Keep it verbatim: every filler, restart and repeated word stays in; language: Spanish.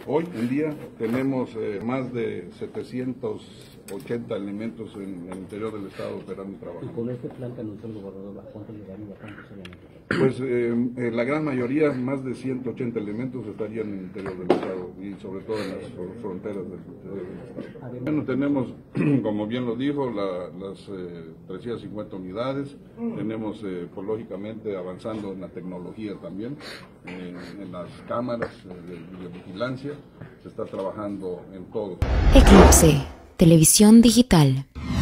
Hoy en día tenemos eh, más de setecientos ochenta elementos en el interior del estado operando y trabajando. ¿Y con este plan que anunció el gobernador, a cuánto llegaría? ¿Cuántos serían? Pues eh, eh, la gran mayoría, más de ciento ochenta elementos estarían en el interior del estado y sobre todo en las fronteras del, del estado. Bueno, tenemos, como bien lo dijo, la, las eh, trescientas cincuenta unidades, tenemos eh, pues, lógicamente avanzando en la tecnología también, eh, en las cámaras eh, de videovigilancia, se está trabajando en todo. Eclipse, televisión digital.